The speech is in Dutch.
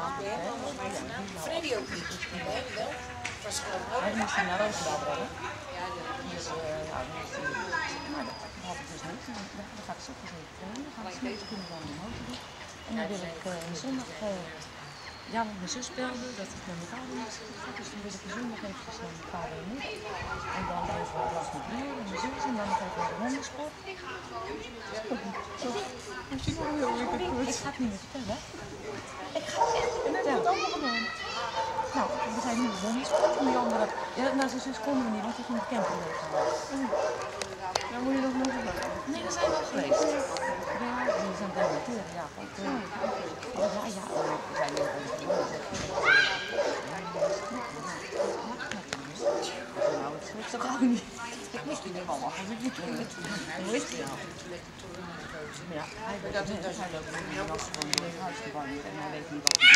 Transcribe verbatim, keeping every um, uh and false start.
Freddy ook niet. Nee, wel. Was gewoon ook. Hij moest hij naar Roosendaal brengen. Dus uh, ja, dan moest hij... Maar dat had ik dus niet. Dan ga ik zo even trainen. Dan ga ik smiddags kunnen dan de motor doen. En dan wil ik uh, zondag... Uh, ja, want mijn zus speelde dat het met mijn vader niet goed gaat. Dus dan wil ik de zondag even naar mijn vader en moeder. En dan even wat last met broer en mijn zus. En dan nog even naar de hondensport. Ik ga het niet meer vertellen. Ik ga het echt niet vertellen. Nou, we zijn nu de hondensport. En die andere... Ja, nou, zijn zus konden we niet, want die ging de camper leeg. Dan moet je nog nog een Nee, we zijn wel geweest. Ja, die zijn demonsteren, ja. Ook, uh, ja, ja, ja, we zijn nu gewoon nou, het lukt toch ook niet. Ik moest niet meer allemaal als ik niet doe. Hoe is het nou? Ja, hij weet dat hij loopt in de nas van de huis te wanneer en hij weet niet wat hij